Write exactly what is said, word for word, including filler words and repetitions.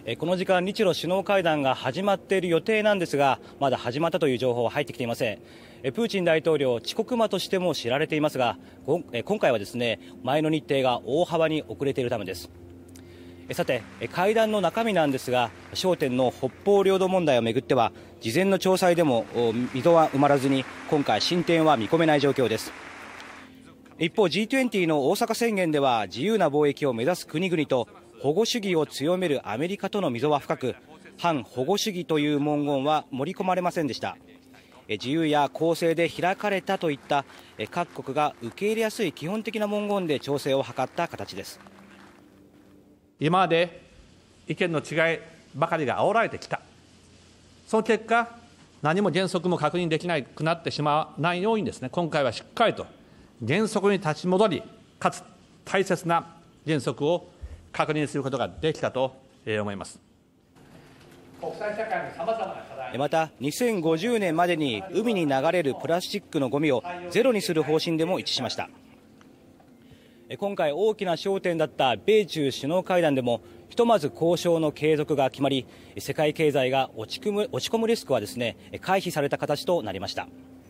この時間、日露首脳会談が始まっている予定なんですが、まだ始まったという情報は入ってきていません。プーチン大統領、遅刻魔としても知られていますが、今回はですね、前の日程が大幅に遅れているためです。さて、会談の中身なんですが、焦点の北方領土問題をめぐっては、事前の調査でも溝は埋まらずに、今回進展は見込めない状況です。一方、ジートゥエンティー の大阪宣言では、自由な貿易を目指す国々と保護主義を強めるアメリカとの溝は深く、反保護主義という文言は盛り込まれませんでした。自由や公正で開かれたといった各国が受け入れやすい基本的な文言で調整を図った形です。 今まで意見の違いばかりが煽られてきた。その結果、何も原則も確認できなくなってしまわないようにですね、今回はしっかりと原則に立ち戻り、かつ大切な原則を確認することができたと思います。国際社会のさまざまな課題、 またにせんごじゅうねんまでに海に流れるプラスチックのゴミをゼロにする方針でも一致しました。今回大きな焦点だった米中首脳会談でも、ひとまず交渉の継続が決まり、世界経済が落ち込む、落ち込むリスクはですね、回避された形となりました。